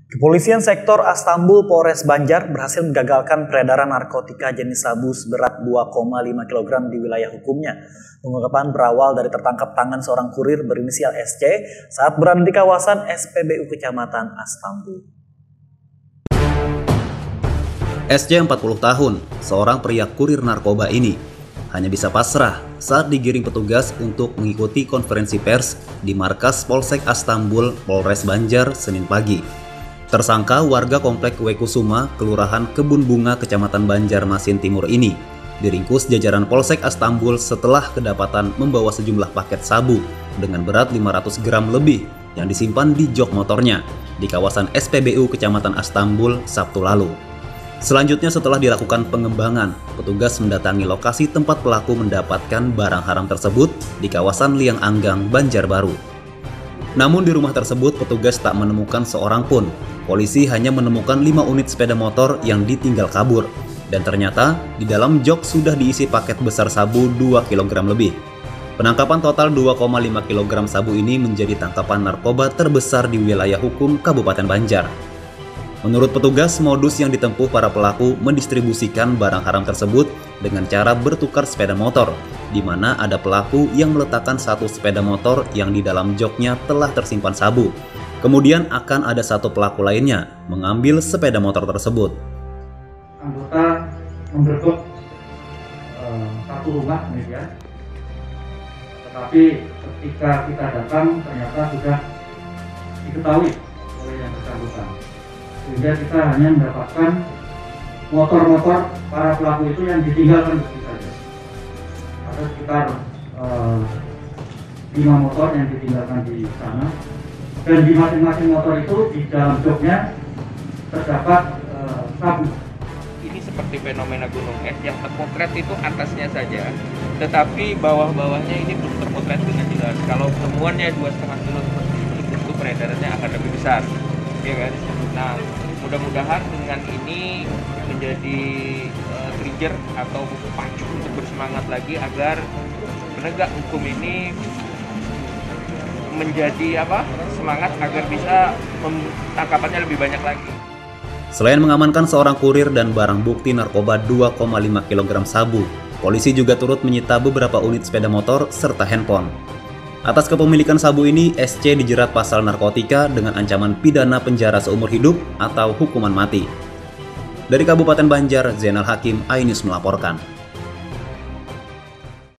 Kepolisian sektor Astambul Polres Banjar berhasil menggagalkan peredaran narkotika jenis sabu seberat 2,5 kg di wilayah hukumnya. Pengungkapan berawal dari tertangkap tangan seorang kurir berinisial SC saat berada di kawasan SPBU Kecamatan Astambul. SC 40 tahun, seorang pria kurir narkoba ini, hanya bisa pasrah saat digiring petugas untuk mengikuti konferensi pers di markas Polsek Astambul Polres Banjar Senin pagi. Tersangka warga Komplek Wekusuma, Kelurahan Kebun Bunga, Kecamatan Banjarmasin Timur ini diringkus jajaran Polsek Astambul setelah kedapatan membawa sejumlah paket sabu dengan berat 500 gram lebih yang disimpan di jok motornya di kawasan SPBU Kecamatan Astambul Sabtu lalu. Selanjutnya setelah dilakukan pengembangan, petugas mendatangi lokasi tempat pelaku mendapatkan barang haram tersebut di kawasan Liang Anggang, Banjarbaru. Namun di rumah tersebut petugas tak menemukan seorang pun. Polisi hanya menemukan 5 unit sepeda motor yang ditinggal kabur. Dan ternyata di dalam jok sudah diisi paket besar sabu 2 kg lebih. Penangkapan total 2,5 kg sabu ini menjadi tangkapan narkoba terbesar di wilayah hukum Kabupaten Banjar. Menurut petugas, modus yang ditempuh para pelaku mendistribusikan barang haram tersebut dengan cara bertukar sepeda motor, di mana ada pelaku yang meletakkan satu sepeda motor yang di dalam joknya telah tersimpan sabu. Kemudian akan ada satu pelaku lainnya mengambil sepeda motor tersebut. Anggota menggerbek satu rumah ya. Tetapi ketika kita datang ternyata sudah diketahui oleh yang bersangkutan. Sehingga kita hanya mendapatkan motor-motor para pelaku itu yang ditinggalkan begitu saja. Ada sekitar 5 motor yang ditinggalkan di sana. Dan di masing-masing motor itu di dalam joknya terdapat sabu. Ini seperti fenomena gunung es yang terpotret itu atasnya saja, tetapi bawah-bawahnya ini belum terpotret dengan jelas. Kalau temuannya 2,5 kilo seperti ini, tentu peredarannya akan lebih besar, ya kan? Nah, mudah-mudahan dengan ini menjadi trigger atau pacu untuk bersemangat lagi agar penegak hukum ini menjadi semangat agar bisa tangkapannya lebih banyak lagi. Selain mengamankan seorang kurir dan barang bukti narkoba 2,5 kg sabu, polisi juga turut menyita beberapa unit sepeda motor serta handphone. Atas kepemilikan sabu ini, SC dijerat pasal narkotika dengan ancaman pidana penjara seumur hidup atau hukuman mati. Dari Kabupaten Banjar, Zainal Hakim, iNews melaporkan.